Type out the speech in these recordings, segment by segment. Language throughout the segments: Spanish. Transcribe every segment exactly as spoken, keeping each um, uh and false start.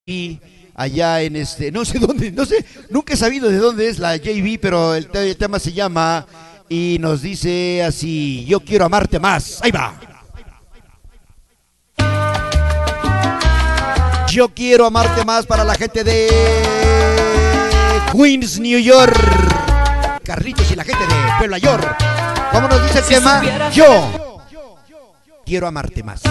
Y allá en este, no sé dónde, no sé, nunca he sabido de dónde es la J B, pero el, te- el tema se llama y nos dice así: yo quiero amarte más. Ahí va. Yo quiero amarte más para la gente de Queens, New York. Carlitos y la gente de Nueva York. ¿Cómo nos dice el Si tema? supieras- Yo quiero amarte más.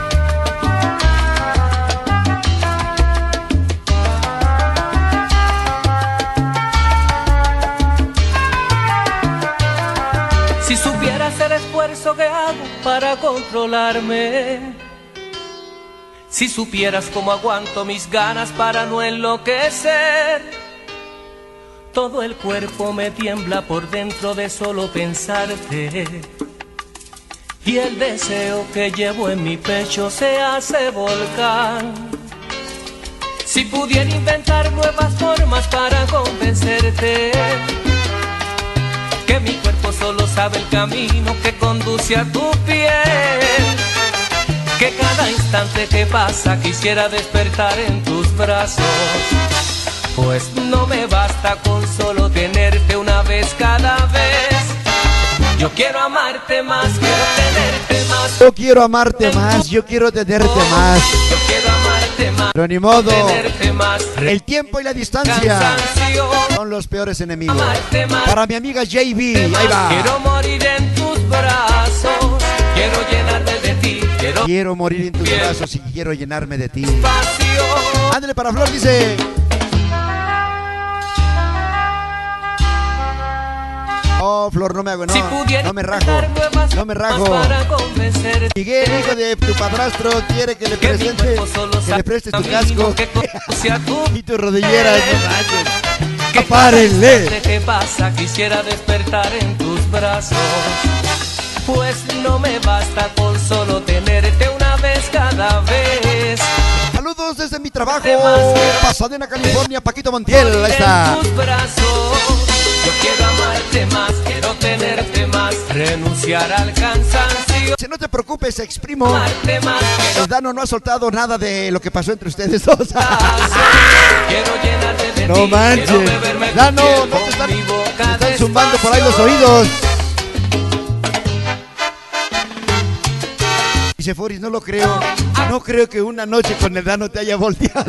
Si supieras el esfuerzo que hago para controlarme, si supieras cómo aguanto mis ganas para no enloquecer, todo el cuerpo me tiembla por dentro de solo pensarte, y el deseo que llevo en mi pecho se hace volcán. Si pudiera inventar nuevas formas para convencerte, que mi cuerpo solo sabe el camino que conduce a tu piel, que cada instante que pasa quisiera despertar en tus brazos, pues no me basta con solo tenerte una vez cada vez. Yo quiero amarte más, quiero tenerte más. Yo quiero amarte más, yo quiero tenerte más. Yo quiero amarte más, Pero ni modo, tenerte más. el tiempo y la distancia Cansancio, son los peores enemigos. amarte más. Para mi amiga J B, ahí va. Quiero morir en tus brazos, quiero llenarme de ti, quiero Quiero morir en tus Bien. brazos y quiero llenarme de ti. espacio. Ándale para Flor, dice. Oh, Flor, no me hago, no, Si pudiera no me rajo, inventar nuevas no me formas rajo. para convencerte, Miguel, hijo de tu padrastro, quiere que le que mi presente, cuerpo solo que sabe le prestes tu el camino casco que conduce a tu y tus rodilleras. No manches. que ¡Apárenle! cada instante que pasa quisiera despertar en tus brazos, pues no me basta con solo tenerte una vez cada vez. Saludos desde mi trabajo, Además, Pasadena, California, Paquito Montiel, ahí Morir está. en tus brazos, yo quiero amarte más, quiero tenerte más, renunciar al cansancio, Si no te preocupes, exprimo. amarte más, quiero El Dano no ha soltado nada de lo que pasó entre ustedes dos. quiero llenarte de No ti, manches. quiero beberme tu Dano, piel no te con están, mi boca te están zumbando por ahí los despacio. oídos. Dice Foris, no lo creo. No creo que una noche con el Dano te haya volteado.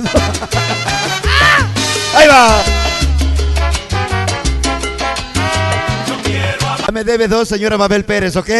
Ahí va. Ya me debe dos, señora Mabel Pérez, ¿ok?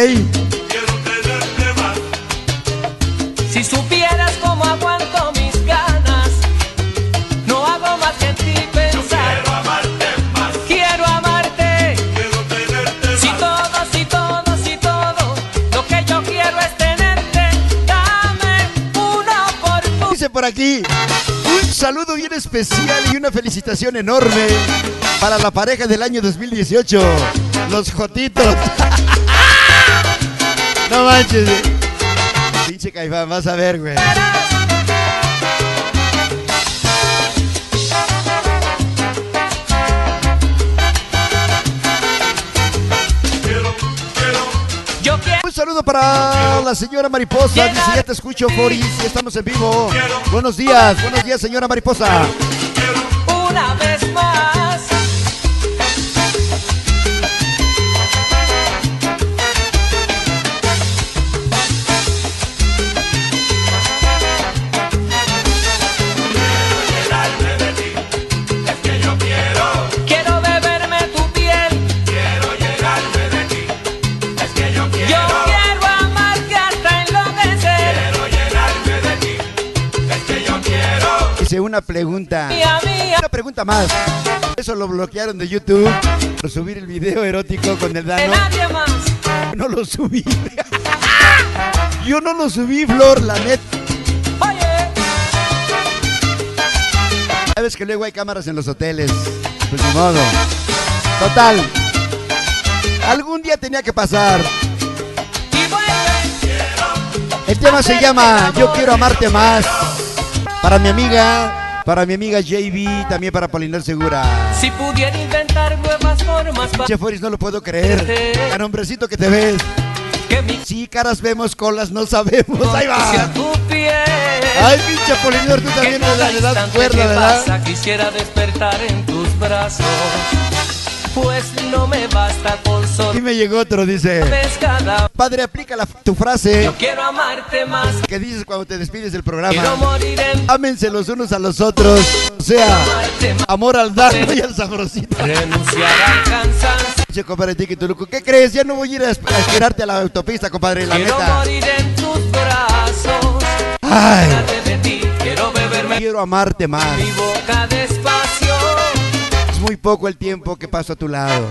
Si supieras cómo aguanto mis ganas, no hago más que en ti pensar. Quiero amarte más. Quiero amarte. Quiero tenerte si más. todo, si todo, si todo, lo que yo quiero es tenerte. Dame una oportunidad. Dice por aquí, un saludo bien especial y una felicitación enorme para la pareja del año dos mil dieciocho, los Jotitos. No manches. Pinche Caifán, vas a ver, güey. Yo quiero Un saludo para la señora Mariposa. Dice, ya te escucho, Foris, ya estamos en vivo. Buenos días, buenos días, señora Mariposa. una vez más. Quiero beberme tu piel. Quiero llenarme de ti. Es que yo quiero. Yo quiero amarte hasta enloquecer. Quiero llenarme de ti. Es que yo quiero. Dice una pregunta. Mía, mía. Una pregunta más. Eso lo bloquearon de YouTube por subir el video erótico con el De Dano. nadie más. No lo subí. Yo no lo subí, Flor, la neta. Oye, Sabes que luego hay cámaras en los hoteles. Pues ni modo. Total. Algún día tenía que pasar. y vuelve. El tema se llama Yo quiero amarte más. Para mi amiga, para mi amiga J B, también para Polinar Segura. Si pudiera inventar nuevas formas para Che Foris, no lo puedo creer. Tan hombrecito que te ves. que mi Sí, caras vemos, colas no sabemos. Ahí conduce a va. tu piel. Ay, pinche Polinor, tú también le das, le das cuerda, ¿verdad? Pasa, quisiera despertar en tus brazos, pues no me basta con solo. Y me llegó otro, dice: Pescada. Padre, aplica la, tu frase. Yo quiero amarte más. Que dices cuando te despides del programa. Quiero morir en. Ámense los unos a los otros. O sea, amor al dardo y al sabrosito. Renunciar al cansancio. Che, compadre Tiki Tuluco, ¿qué crees? Ya no voy a ir a esperarte a la autopista, compadre, la Quiero neta. morir en tus brazos. Ay. De ti. Quiero beberme. Quiero amarte más. Mi boca despacio. Es muy poco el tiempo que paso a tu lado.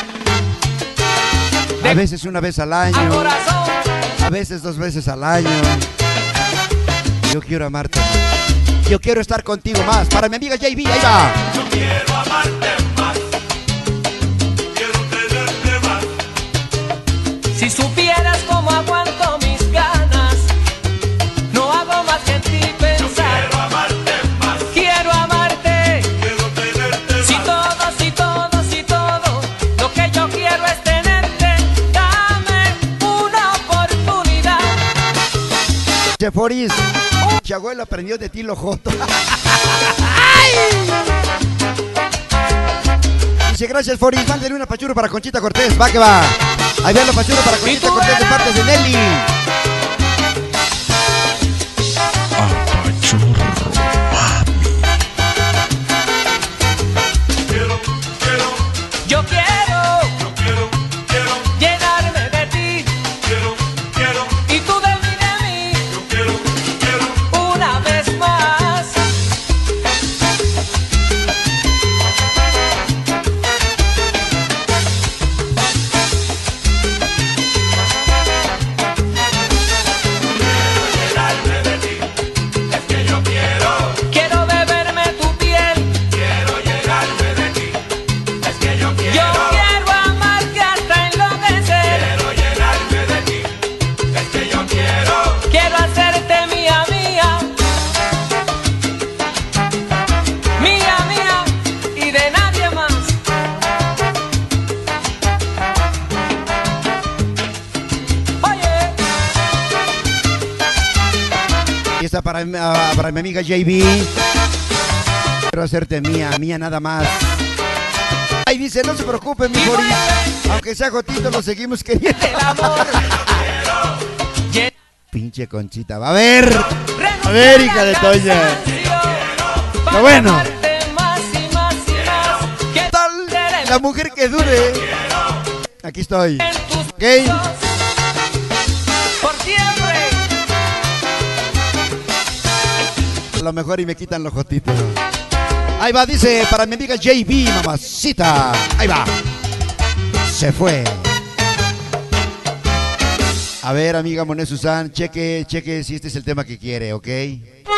A veces una vez al año. A corazón. A veces dos veces al año. Yo quiero amarte más. Yo quiero estar contigo más. Para mi amiga J B, ahí va. Yo quiero amarte más. Quiero tenerte más. Si supieras cómo aguanto mis ganas, no hago más que en ti pensar. Quiero amarte más. Quiero amarte. Quiero tenerte Si más. todo, si todo, si todo, lo que yo quiero es tenerte. Dame una oportunidad. Che, Foris, che abuelo aprendió de ti lo joto. Dice: gracias, Foris, mándale una pachurro para Conchita Cortés. Va que va. Ahí vean la pachurro para Conchita Cortés de parte de Nelly. Quiero, quiero, Yo quiero yo quiero, quiero, llenarme de ti quiero, quiero, y tú de mí, de mí, yo quiero, quiero. una vez más. Llenarme de ti. Es que yo quiero. Quiero beberme tu piel. Quiero llenarme de ti. Es que yo quiero. Yo quiero amarte hasta enloquecer. Quiero llenarme de ti. Es que yo quiero. Quiero hacerte mía, mía. Mía, mía y de nadie más. Oye, Y está para, ah, para mi amiga J B. Quiero hacerte mía, mía nada más. Ahí dice: no se preocupe, mi y Foris. vuelve Aunque sea Jotito, lo seguimos queriendo. el amor. Llen- Pinche Conchita, va a ver. renunciar A ver, hija de al Toña. cansancio para bueno. amarte más y más y más. Quiero Tal ser la mujer que dure. Aquí estoy. en tus Ok. brazos por siempre. A lo mejor y me quitan los jotitos. Ahí va, dice: para mi amiga J B, mamacita. Ahí va. Se fue. A ver, amiga Monet Susan, cheque, cheque si este es el tema que quiere, ¿ok?